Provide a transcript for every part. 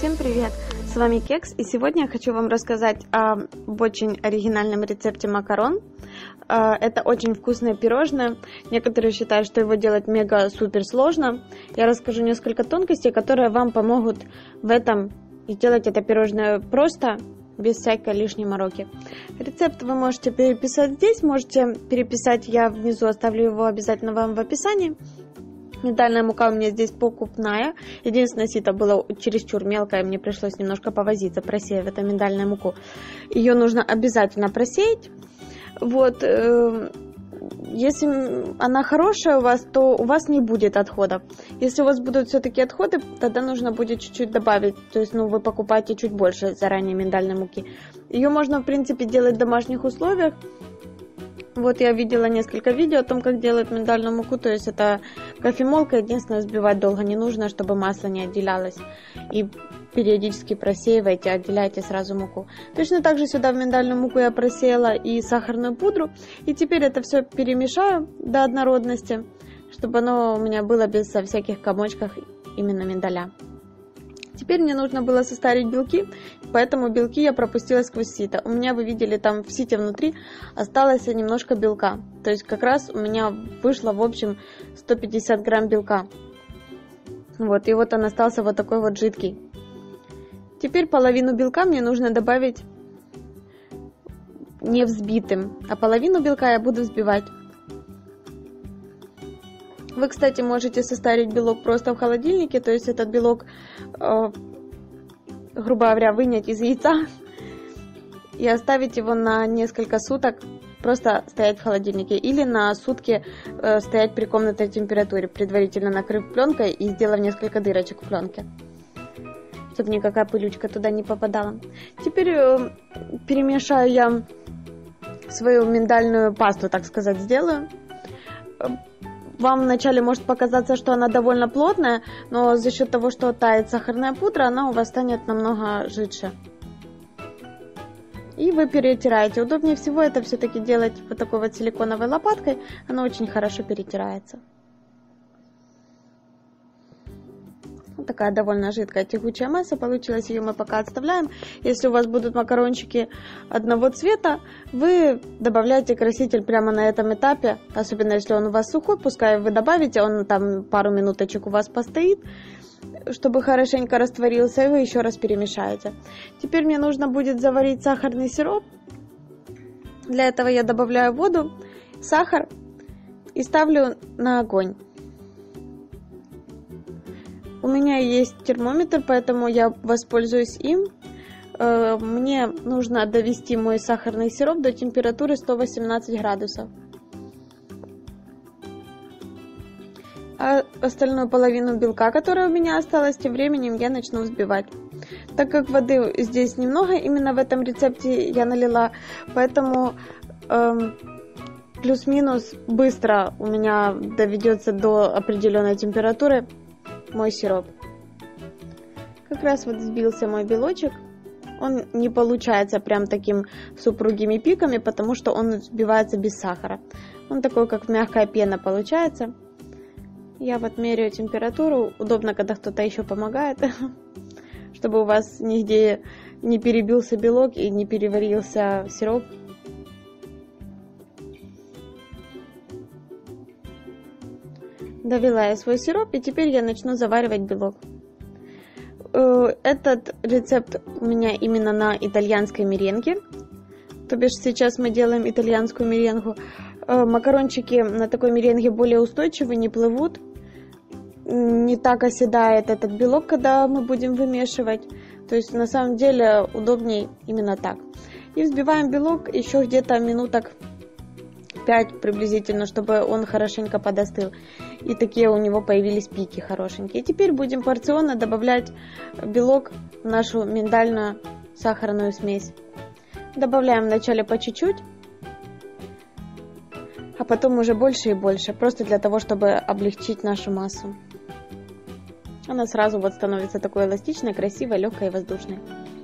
Всем привет! С вами Кекс, и сегодня я хочу вам рассказать об очень оригинальном рецепте макарон. Это очень вкусное пирожное. Некоторые считают, что его делать мега-супер сложно. Я расскажу несколько тонкостей, которые вам помогут в этом и делать это пирожное просто, без всякой лишней мороки. Рецепт вы можете переписать здесь, можете переписать, я внизу оставлю его обязательно вам в описании. Миндальная мука у меня здесь покупная. Единственное, сито было чересчур мелкое, мне пришлось немножко повозиться, просеяв эту миндальную муку. Ее нужно обязательно просеять. Вот, если она хорошая у вас, то у вас не будет отходов. Если у вас будут все-таки отходы, тогда нужно будет чуть-чуть добавить. То есть, вы покупаете чуть больше заранее миндальной муки. Ее можно, в принципе, делать в домашних условиях. Вот я видела несколько видео о том, как делают миндальную муку. То есть это кофемолка, единственное, взбивать долго не нужно, чтобы масло не отделялось. И периодически просеивайте, отделяйте сразу муку. Точно так же сюда в миндальную муку я просеяла и сахарную пудру. И теперь это все перемешаю до однородности, чтобы оно у меня было без всяких комочков именно миндаля. Теперь мне нужно было состарить белки, поэтому белки я пропустила сквозь сито. У меня, вы видели, там в сите внутри осталось немножко белка. То есть как раз у меня вышло в общем 150 грамм белка. Вот, и вот он остался вот такой вот жидкий. Теперь половину белка мне нужно добавить не взбитым, а половину белка я буду взбивать. Вы, кстати, можете состарить белок просто в холодильнике, то есть этот белок, грубо говоря, вынять из яйца и оставить его на несколько суток, просто стоять в холодильнике, или на сутки стоять при комнатной температуре, предварительно накрыв пленкой и сделав несколько дырочек в пленке, чтобы никакая пылючка туда не попадала. Теперь перемешаю я свою миндальную пасту, так сказать, сделаю. Вам вначале может показаться, что она довольно плотная, но за счет того, что тает сахарная пудра, она у вас станет намного жидче. И вы перетираете. Удобнее всего это все-таки делать вот такой вот силиконовой лопаткой. Она очень хорошо перетирается. Вот такая довольно жидкая тягучая масса получилась. Ее мы пока отставляем. Если у вас будут макарончики одного цвета, вы добавляете краситель прямо на этом этапе. Особенно если он у вас сухой, пускай вы добавите, он там пару минуточек у вас постоит, чтобы хорошенько растворился, и вы еще раз перемешаете. Теперь мне нужно будет заварить сахарный сироп. Для этого я добавляю воду, сахар и ставлю на огонь. У меня есть термометр, поэтому я воспользуюсь им. Мне нужно довести мой сахарный сироп до температуры 118 градусов. А остальную половину белка, которая у меня осталась, тем временем я начну взбивать. Так как воды здесь немного, именно в этом рецепте я налила, поэтому плюс-минус быстро у меня доведется до определенной температуры мой сироп. Как раз вот взбился мой белочек. Он не получается прям таким с упругими пиками, потому что он взбивается без сахара. Он такой, как мягкая пена получается. Я вот меряю температуру. Удобно, когда кто-то еще помогает, чтобы у вас нигде не перебился белок и не переварился сироп. Довела я свой сироп, и теперь я начну заваривать белок. Этот рецепт у меня именно на итальянской меренге. То бишь сейчас мы делаем итальянскую меренгу. Макарончики на такой меренге более устойчивы, не плывут. Не так оседает этот белок, когда мы будем вымешивать. То есть на самом деле удобнее именно так. И взбиваем белок еще где-то минуток 5 приблизительно, чтобы он хорошенько подостыл. И такие у него появились пики хорошенькие. И теперь будем порционно добавлять белок в нашу миндальную сахарную смесь. Добавляем вначале по чуть-чуть, а потом уже больше и больше. Просто для того, чтобы облегчить нашу массу. Она сразу вот становится такой эластичной, красивой, легкой и воздушной.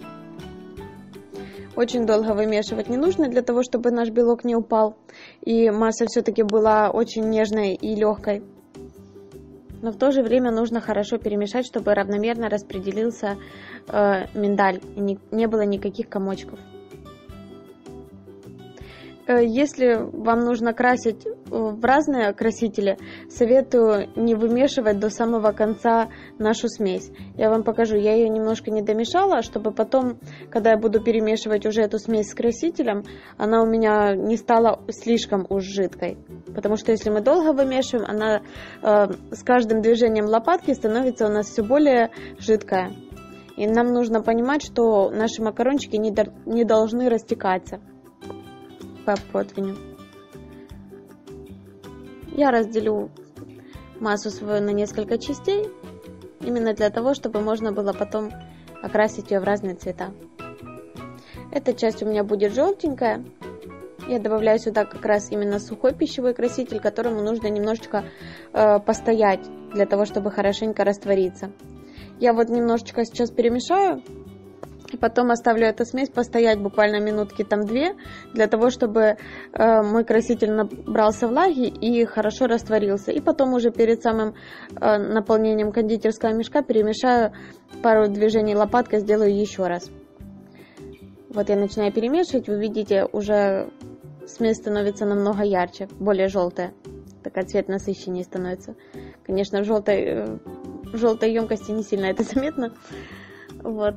Очень долго вымешивать не нужно, для того, чтобы наш белок не упал. И масса все-таки была очень нежной и легкой. Но в то же время нужно хорошо перемешать, чтобы равномерно распределился миндаль и не было никаких комочков. Если вам нужно красить в разные красители, советую не вымешивать до самого конца нашу смесь. Я вам покажу, я ее немножко не домешала, чтобы потом, когда я буду перемешивать уже эту смесь с красителем, она у меня не стала слишком уж жидкой. Потому что если мы долго вымешиваем, она с каждым движением лопатки становится у нас все более жидкая. И нам нужно понимать, что наши макарончики не должны растекаться по противню. Я разделю массу свою на несколько частей, именно для того, чтобы можно было потом окрасить ее в разные цвета. Эта часть у меня будет желтенькая. Я добавляю сюда как раз именно сухой пищевой краситель, которому нужно немножечко постоять, для того, чтобы хорошенько раствориться. Я вот немножечко сейчас перемешаю. И потом оставлю эту смесь постоять буквально минутки там 2, для того, чтобы мой краситель набрался влаги и хорошо растворился. И потом уже перед самым наполнением кондитерского мешка перемешаю, пару движений лопаткой сделаю еще раз. Вот я начинаю перемешивать, вы видите, уже смесь становится намного ярче, более желтая. Такой цвет насыщеннее становится. Конечно, в желтой емкости не сильно это заметно. Вот.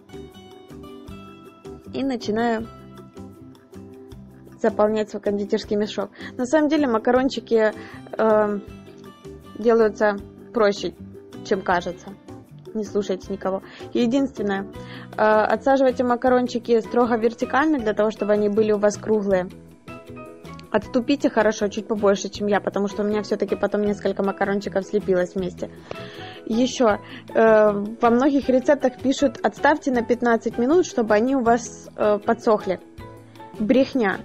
И начинаю заполнять свой кондитерский мешок. На самом деле макарончики делаются проще, чем кажется. Не слушайте никого. Единственное, отсаживайте макарончики строго вертикально, для того, чтобы они были у вас круглые. Отступите хорошо, чуть побольше, чем я, потому что у меня все-таки потом несколько макарончиков слепилось вместе. Еще, во многих рецептах пишут, отставьте на 15 минут, чтобы они у вас подсохли. Брехня.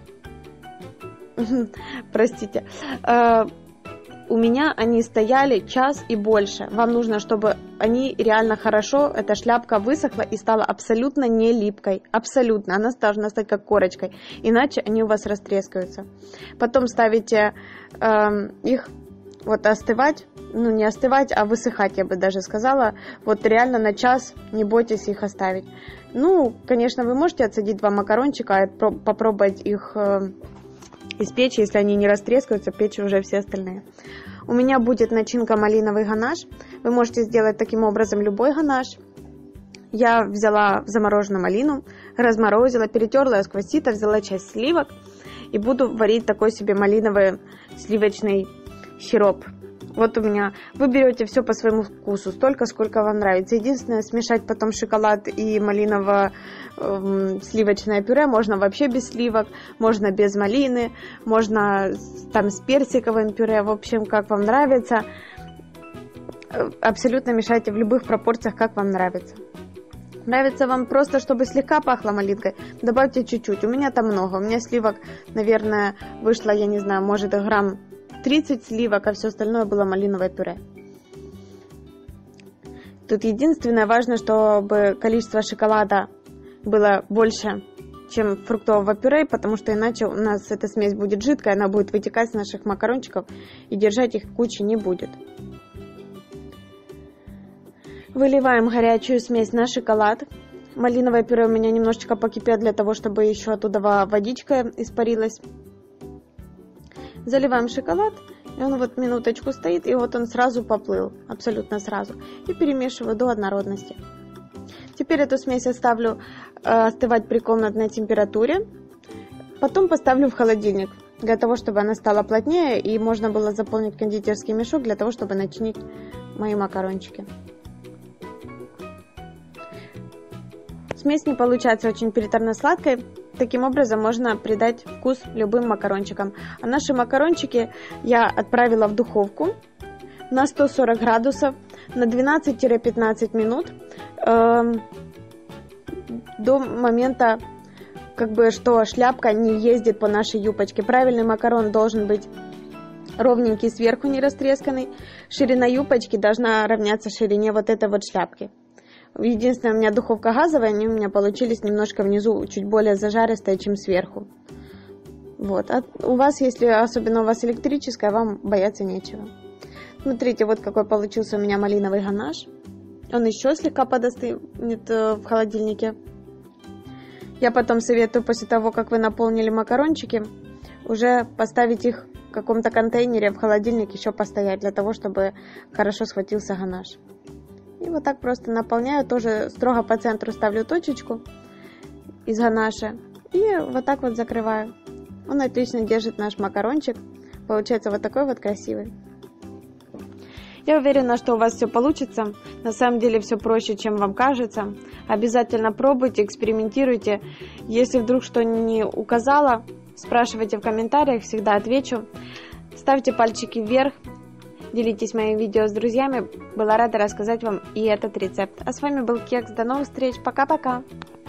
Простите. У меня они стояли час и больше. Вам нужно, чтобы они реально хорошо, эта шляпка высохла и стала абсолютно не липкой. Абсолютно. Она должна стать как корочкой. Иначе они у вас растрескаются. Потом ставите их вот остывать. Ну, не остывать, а высыхать, я бы даже сказала. Вот реально на час не бойтесь их оставить. Ну, конечно, вы можете отсадить 2 макарончика, попробовать их испечь, если они не растрескаются, печь уже все остальные. У меня будет начинка малиновый ганаш. Вы можете сделать таким образом любой ганаш. Я взяла замороженную малину, разморозила, перетерла ее сквозь сито, взяла часть сливок и буду варить такой себе малиновый сливочный сироп. Вот у меня, вы берете все по своему вкусу, столько, сколько вам нравится. Единственное, смешать потом шоколад и малиново-сливочное пюре можно вообще без сливок, можно без малины, можно там с персиковым пюре, в общем, как вам нравится. Абсолютно мешайте в любых пропорциях, как вам нравится. Нравится вам просто, чтобы слегка пахло малинкой, добавьте чуть-чуть. У меня там много, у меня сливок, наверное, вышло, я не знаю, может грамм 30 сливок, а все остальное было малиновое пюре. Тут единственное важно, чтобы количество шоколада было больше, чем фруктового пюре, потому что иначе у нас эта смесь будет жидкая, она будет вытекать с наших макарончиков и держать их кучей не будет. Выливаем горячую смесь на шоколад. Малиновое пюре у меня немножечко покипит для того, чтобы еще оттуда водичка испарилась. Заливаем шоколад, и он вот минуточку стоит, и вот он сразу поплыл, абсолютно сразу. И перемешиваю до однородности. Теперь эту смесь оставлю остывать при комнатной температуре. Потом поставлю в холодильник, для того, чтобы она стала плотнее, и можно было заполнить кондитерский мешок, для того, чтобы начинить мои макарончики. Смесь не получается очень приторно-сладкой. Таким образом можно придать вкус любым макарончикам. А наши макарончики я отправила в духовку на 140 градусов на 12-15 минут до момента, что шляпка не ездит по нашей юбочке. Правильный макарон должен быть ровненький, сверху не растресканный. Ширина юбочки должна равняться ширине вот этой вот шляпки. Единственное, у меня духовка газовая, они у меня получились немножко внизу чуть более зажаристые, чем сверху. Вот. А у вас, если особенно у вас электрическая, вам бояться нечего. Смотрите, вот какой получился у меня малиновый ганаш. Он еще слегка подостынет в холодильнике. Я потом советую после того, как вы наполнили макарончики, уже поставить их в каком-то контейнере в холодильник, еще постоять, для того, чтобы хорошо схватился ганаш. И вот так просто наполняю, тоже строго по центру ставлю точечку из ганаша и вот так вот закрываю. Он отлично держит наш макарончик, получается вот такой вот красивый. Я уверена, что у вас все получится. На самом деле все проще, чем вам кажется. Обязательно пробуйте, экспериментируйте. Если вдруг что не указала, спрашивайте в комментариях, всегда отвечу. Ставьте пальчики вверх, делитесь моим видео с друзьями. Была рада рассказать вам и этот рецепт. А с вами был Кекс. До новых встреч. Пока-пока.